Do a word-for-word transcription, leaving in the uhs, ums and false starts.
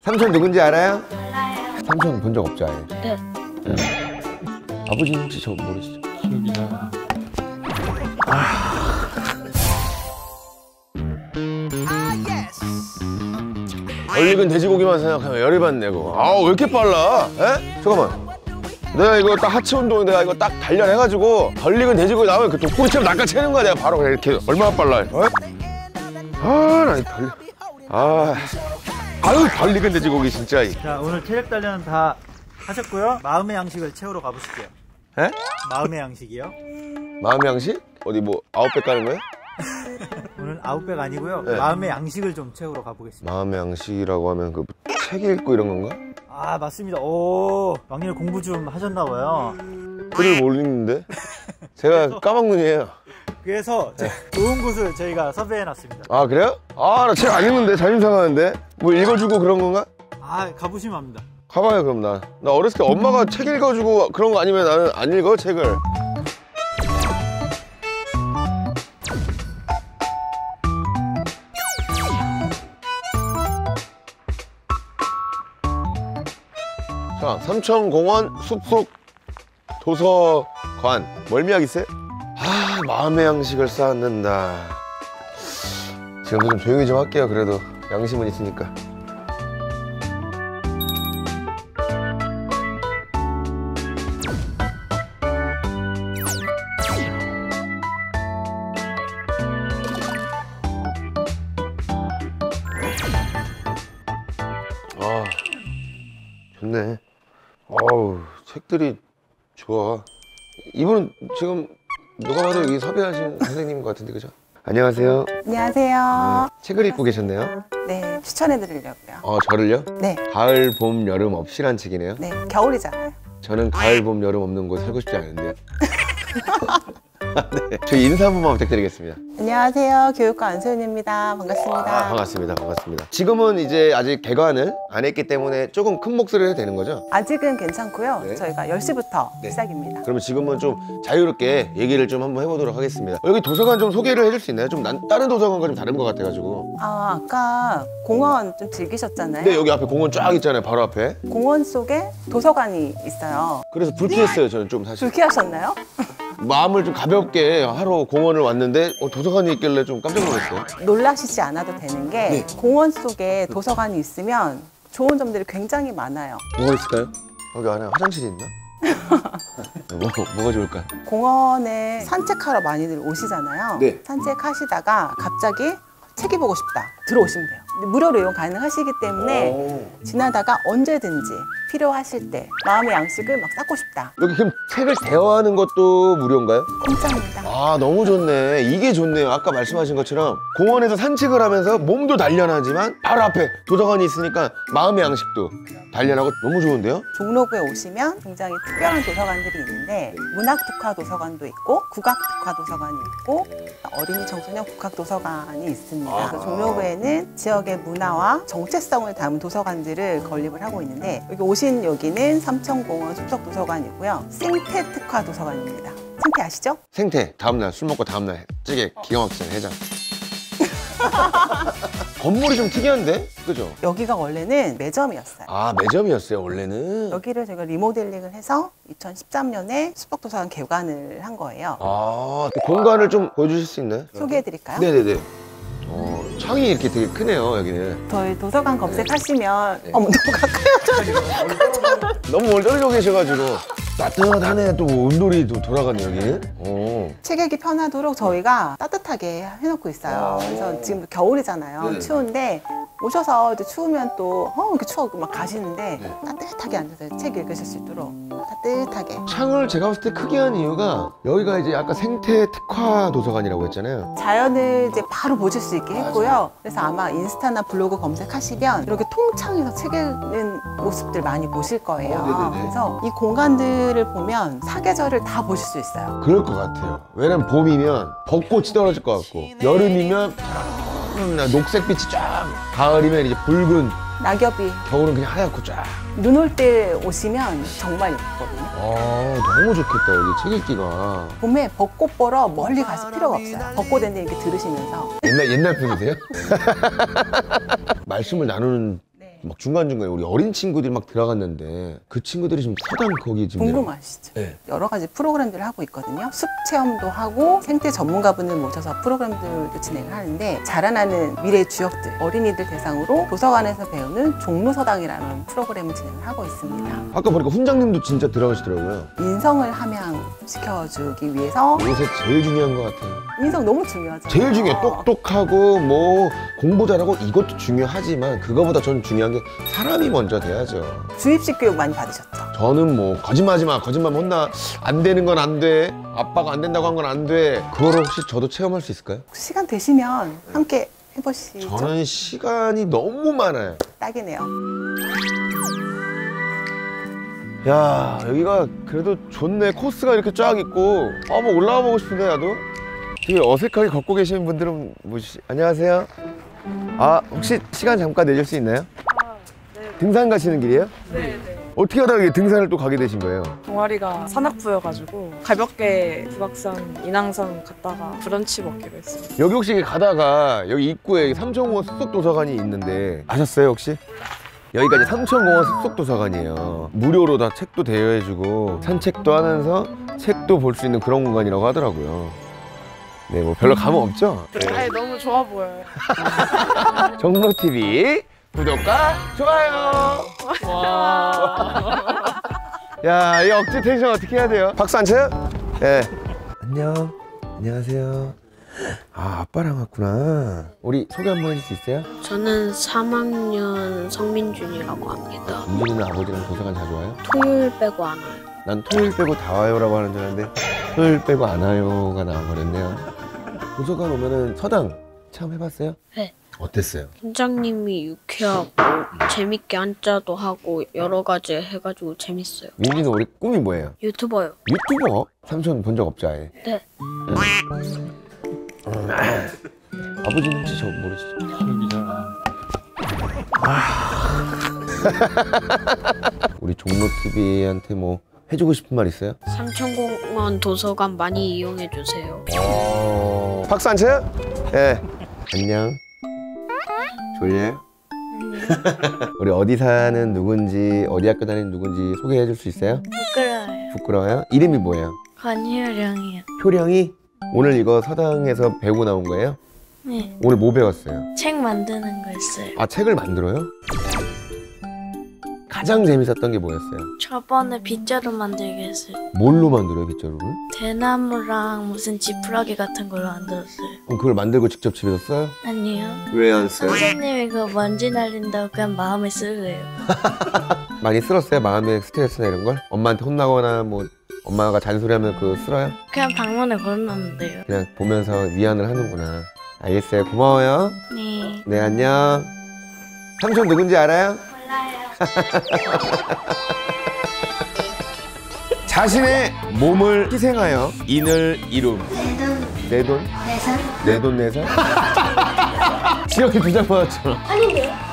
삼촌 누군지 알아요? 몰라요. 삼촌 본 적 없죠, 아예? 네. 응. 아버지는 혹시 저 모르시죠? 기억이 나. 덜 익은 돼지고기만 생각하면 열이 받네고. 아우 왜 이렇게 빨라? 에? 잠깐만. 내가 이거 딱 하체 운동 내가 이거 딱 단련해가지고 덜 익은 돼지고기 나오면 그 독구리처럼 낚아채는 거야. 내가 바로 이렇게. 얼마나 빨라? 어? 아나 덜. 아. 아유 덜 익은 돼지고기 진짜. 자, 오늘 체력 단련 다 하셨고요. 마음의 양식을 채우러 가보실게요. 에? 마음의 양식이요. 마음의 양식? 어디 뭐 아웃백 가는 거예요? 오늘 아웃백 아니고요. 네. 마음의 양식을 좀 채우러 가보겠습니다. 마음의 양식이라고 하면 그 책 읽고 이런 건가? 아, 맞습니다. 오, 왕일 공부 좀 하셨나봐요. 글을 못 읽는데? 제가 까막눈이에요. 그래서 네. 좋은 곳을 저희가 섭외해놨습니다. 아 그래요? 아 나 책 안 읽는데 자존심 상하는데? 뭐 읽어주고 그런 건가? 아, 가보시면 압니다. 가봐요 그럼 나. 나 어렸을 때 엄마가 책 읽어주고 그런 거 아니면 나는 안 읽어 책을. 자, 삼천공원 숲속 도서관 멀미약 있어요? 아 마음의 양식을 쌓는다. 지금도 좀 조용히 좀 할게요. 그래도 양심은 있으니까. 아 좋네. 어우 책들이 좋아. 이분은 지금 누가 봐도 여기 섭외하신 선생님 같은데 그죠? 안녕하세요. 안녕하세요. 네, 책을 읽고 계셨네요. 네, 추천해드리려고요. 어 저를요? 네, 가을 봄 여름 없이란 책이네요. 네, 겨울이잖아요. 저는 가을 봄 여름 없는 곳 살고 싶지 않은데요. 네, 저희 인사 한 번만 부탁드리겠습니다. 안녕하세요. 교육과 안소연입니다. 반갑습니다. 아, 반갑습니다. 반갑습니다. 지금은 이제 아직 개관을 안 했기 때문에 조금 큰 목소리를 해도 되는 거죠? 아직은 괜찮고요. 네. 저희가 열 시부터 네. 시작입니다. 그러면 지금은 좀 자유롭게 얘기를 좀 한번 해보도록 하겠습니다. 여기 도서관 좀 소개를 해줄 수 있나요? 좀 난, 다른 도서관과 좀 다른 것 같아가지고. 아, 아까 공원 좀 즐기셨잖아요. 네, 여기 앞에 공원 쫙 있잖아요. 바로 앞에. 공원 속에 도서관이 있어요. 그래서 불쾌했어요. 저는 좀 사실. 불쾌하셨나요? 마음을 좀 가볍게 하러 공원을 왔는데 어, 도서관이 있길래 좀 깜짝 놀랐어요. 놀라시지 않아도 되는 게 네. 공원 속에 도서관이 있으면 좋은 점들이 굉장히 많아요. 뭐가 있을까요? 여기 안에 화장실이 있나? 뭐, 뭐가 좋을까요? 공원에 산책하러 많이들 오시잖아요. 네. 산책하시다가 갑자기 책이 보고 싶다 들어오시면 돼요. 근데 무료로 이용 가능하시기 때문에 오. 지나다가 언제든지 필요하실 때 마음의 양식을 막 쌓고 싶다. 여기 그럼 책을 대여하는 것도 무료인가요? 공짜입니다. 아 너무 좋네. 이게 좋네요. 아까 말씀하신 것처럼 공원에서 산책을 하면서 몸도 단련하지만 바로 앞에 도서관이 있으니까 마음의 양식도 단련하고 너무 좋은데요? 종로구에 오시면 굉장히 특별한 도서관들이 있는데 문학 특화 도서관도 있고 국악 특화 도서관이 있고 어린이 청소년 국악 도서관이 있습니다. 아. 그래서 종로구에는 지역의 문화와 정체성을 담은 도서관들을 건립을 하고 있는데 여기 오신 여기는 삼천공원 숲속 도서관이고요. 생태 특화 도서관입니다. 생태 아시죠? 생태 다음날 술 먹고 다음날 찌개 기가 막히잖아요. 해장. 건물이 좀 특이한데? 그죠? 여기가 원래는 매점이었어요. 아 매점이었어요 원래는? 여기를 저희가 리모델링을 해서 이천십삼 년에 숲속도서관 개관을 한 거예요. 아 공간을 좀 보여주실 수 있나요? 소개해드릴까요? 네네네. 어, 창이 이렇게 되게 크네요 여기는. 저희 도서관 검색하시면 네. 어머 너무 가까이 너무 멀리 떨어져 계셔가지고 따뜻하네. 또 온돌이 또 돌아가네 여기는. 오. 책 읽기 편하도록 저희가 따뜻하게 해놓고 있어요. 그래서 지금 겨울이잖아요. 네. 추운데 오셔서 이제 추우면 또 어, 이렇게 추워 막 가시는데 네. 따뜻하게 앉아서 책 읽으실 수 있도록 따뜻하게. 창을 제가 봤을 때 크게 한 이유가 여기가 이제 아까 생태 특화 도서관이라고 했잖아요. 자연을 이제 바로 보실 수 있게 했고요. 그래서 아마 인스타나 블로그 검색하시면 이렇게 통창에서 책 읽는 모습들 많이 보실 거예요. 어, 네네네. 그래서 이 공간들을 보면 사계절을 다 보실 수 있어요. 그럴 것 같아요. 왜냐면 봄이면 벚꽃이 떨어질 것 같고 여름이면 음, 녹색빛이 쫙, 가을이면 이제 붉은, 낙엽이 겨울은 그냥 하얗고 쫙. 눈 올 때 오시면 정말 예쁘거든요. 아 너무 좋겠다 여기 책 읽기가. 봄에 벚꽃 보러 멀리 가실 필요가 없어요. 벚꽃 엔딩 이렇게 들으시면서. 옛날 옛날 분이세요? 말씀을 나누는 막 중간중간에 우리 어린 친구들이 막 들어갔는데 그 친구들이 지금 서당 거기 지금 궁금하시죠? 네. 여러 가지 프로그램들을 하고 있거든요. 숲 체험도 하고 생태 전문가분을 모셔서 프로그램들도 진행을 하는데 자라나는 미래 주역들, 어린이들 대상으로 도서관에서 배우는 종로서당이라는 프로그램을 진행을 하고 있습니다. 아까 보니까 훈장님도 진짜 들어가시더라고요. 인성을 함양시켜주기 위해서 요새 제일 중요한 것 같아요. 인성 너무 중요하죠. 제일 중요해. 똑똑하고 뭐 공부 잘하고 이것도 중요하지만 그거보다 전 중요한 게 사람이 먼저 돼야죠. 주입식 교육 많이 받으셨죠? 저는 뭐 거짓말하지 마, 거짓말 혼나, 안 되는 건 안 돼, 아빠가 안 된다고 한 건 안 돼. 그거를 혹시 저도 체험할 수 있을까요? 혹시 시간 되시면 함께 해보시죠. 저는 시간이 너무 많아요. 딱이네요. 야, 여기가 그래도 좋네. 코스가 이렇게 쫙 있고. 아, 뭐 올라가 보고 싶은데 나도. 되게 어색하게 걷고 계시는 분들은 뭐지? 안녕하세요. 아, 혹시 시간 잠깐 내줄 수 있나요? 아, 네. 등산 가시는 길이에요? 네, 네. 어떻게 하다가 이게 등산을 또 가게 되신 거예요? 동아리가 산악부여가지고 가볍게 북악산, 인왕산 갔다가 브런치 먹기로 했어요. 여기 혹시 가다가 여기 입구에 삼천공원 숲속도서관이 있는데 아셨어요 혹시? 여기가 이제 삼천공원 숲속도서관이에요. 무료로 다 책도 대여해주고 산책도 하면서 책도 볼 수 있는 그런 공간이라고 하더라고요. 네, 뭐 별로 감흥 없죠? 아니, 너무 좋아 보여요. 종로티비 구독과 좋아요. 와. 야, 이 억지 텐션 어떻게 해야 돼요? 박수 안 쳐요? 예. 안녕. 안녕하세요. 아, 아빠랑 왔구나. 우리 소개 한번 해줄 수 있어요? 저는 삼 학년 성민준이라고 합니다. 민준이는 아버지랑 도서관 자주 와요? 토요일 빼고 안 와요. 난 토요일 빼고 다 와요라고 하는 줄 알았는데 토요일 빼고 안 와요가 나와버렸네요. 도서관 오면은 서당 체험해봤어요? 네. 어땠어요? 팀장님이 유쾌하고 재밌게 한자도 하고 여러 가지 해가지고 재밌어요. 민준이 우리 꿈이 뭐예요? 유튜버요. 유튜버? 삼촌 본 적 없죠 아예? 네. 음, 아버지는 혹시 저 모르시죠? 우리 종로티비한테 뭐 해주고 싶은 말 있어요? 삼천공원 도서관 많이 이용해 주세요. 어... 박수 안 쳐요? 예. 안녕. 졸려요? 우리 어디 사는 누군지, 어디 학교 다니는 누군지 소개해 줄 수 있어요? 부끄러워요. 부끄러워요? 이름이 뭐예요? 권효령이요. 효령이? 오늘 이거 서당에서 배우고 나온 거예요? 네. 오늘 뭐 배웠어요? 책 만드는 거 있어요. 아, 책을 만들어요? 가장 재밌었던 게 뭐였어요? 저번에 빗자루 만들기 했어요. 뭘로 만들어요, 빗자루를? 대나무랑 무슨 지푸라기 같은 걸로 만들었어요. 그럼 그걸 만들고 직접 집에서 써요? 아니요. 왜 안 써요? 선생님이 그거 먼지 날린다고 그냥 마음에 쓰래요. 많이 쓸었어요? 마음의 스트레스나 이런 걸? 엄마한테 혼나거나 뭐 엄마가 잔소리하면 그거 쓸어요? 그냥 방문에 걸어놨는데요. 그냥 보면서 위안을 하는구나. 알겠어요. 고마워요. 네. 네, 안녕. 삼촌 누군지 알아요? 몰라요. 자신의 몸을 희생하여 인을 이룸. 내돈 내 돈? 내산? 내 돈 내산? 지역에 두 장 받았잖아. 아닌데요?